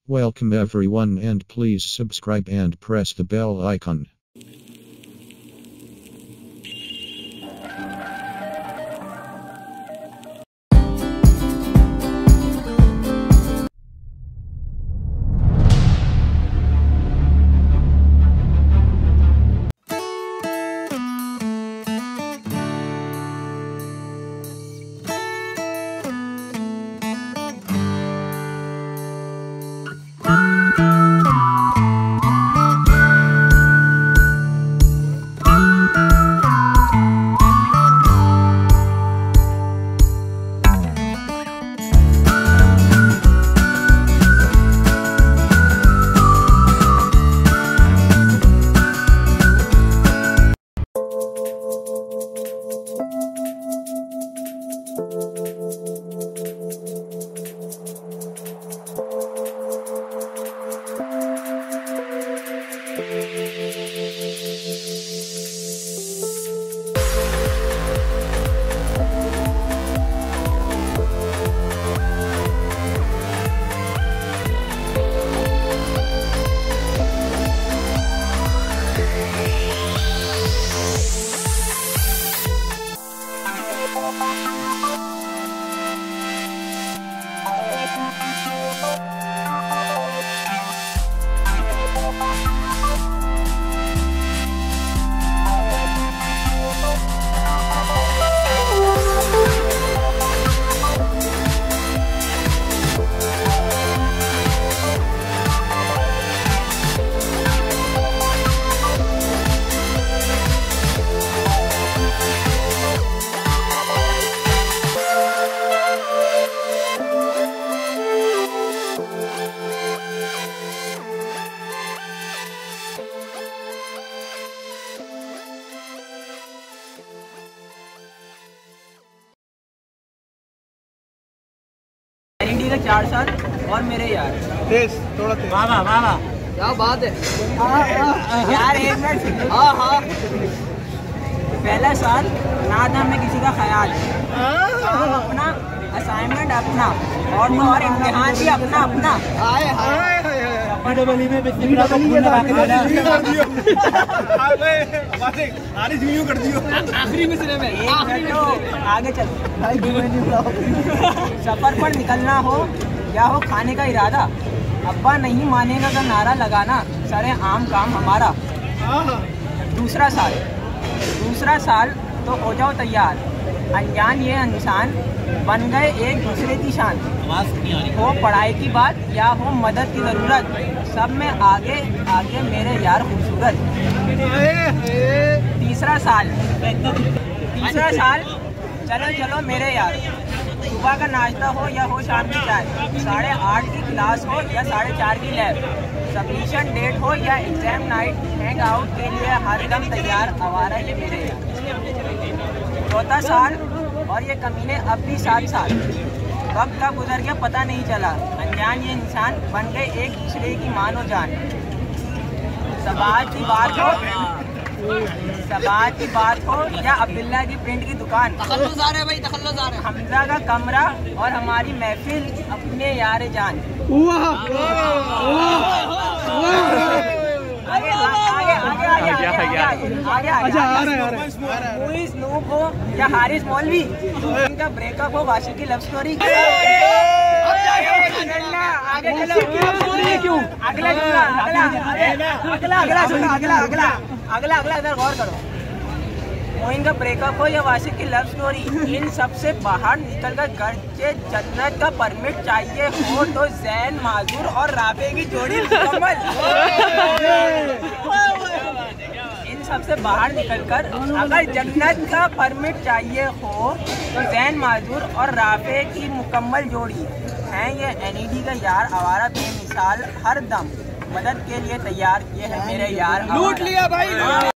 Welcome everyone and please subscribe and press the bell icon. ND का 4 साल और मेरे यार थोड़ा तेज। वाह क्या बात है यार। एक मिनट। हाँ पहला साल ना था मैं किसी का ख्याल, अपना असाइनमेंट अपना और इम्तिहान भी अपना। आखिरी मिसरे में आगे चल। सफर पर निकलना हो या हो खाने का इरादा, अब्बा नहीं मानेगा का नारा लगाना सारे आम काम हमारा। दूसरा साल तो हो जाओ तैयार, अनजान ये इंसान बन गए एक दूसरे की शान। हो पढ़ाई की बात या हो मदद की ज़रूरत, सब में आगे मेरे यार खूबसूरत। तीसरा साल चलो मेरे यार, सुबह का नाश्ता हो या हो शाम की चाय, 8:30 की क्लास हो या 4:30 की लैब, सबमिशन डेट हो या एग्जाम नाइट, हैंग आउट के लिए हर दम तैयार आवारा ये मेरे यार। चौथा साल और ये कमीने अब भी 7 साल, कब का गुजर गया पता नहीं चला, अनजान ये इंसान बन गए एक दूसरे की मानो जान। सबात की बात हो या अब्दुल्ला की प्रिंट की दुकान, तखल्लुस आ रहा है हमजा का कमरा और हमारी महफिल अपने यार जान। स्नूप हो या हारिस मौलवी, इनका ब्रेकअप हो वाशी की लव स्टोरी। अगला इधर गौर करो। मोइन का ब्रेकअप हो या वाशिक की लव स्टोरी, इन सब से बाहर निकलकर घर के जन्नत का परमिट चाहिए हो तो जैन माजूर और राबे की जोड़ी मुकम्मल। इन सब से बाहर निकलकर अगर जन्नत का परमिट चाहिए हो तो जैन माजूर और राबे की मुकम्मल जोड़ी हैं ये एनईडी का यार आवारा बेमिसाल, हर दम मदद के लिए तैयार। ये है मेरे यार। लूट लिया भाई।